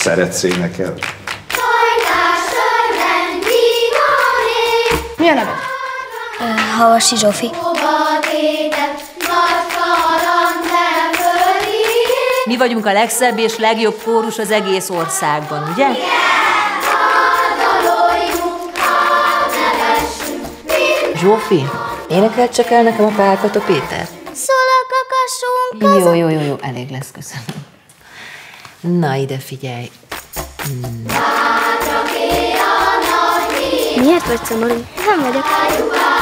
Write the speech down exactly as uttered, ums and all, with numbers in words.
Szeretsz énekelni? Mi a neved? Havasi Zsófi. Mi vagyunk a legszebb és legjobb kórus az egész országban, ugye? Zsófi, énekelt csak el nekem a Pálkató Péter? Szól a kakasunk. Jó, jó, jó, jó, elég lesz, köszönöm. Na, ide figyelj. Hmm. Miért vagy szomorú? Nem vagyok.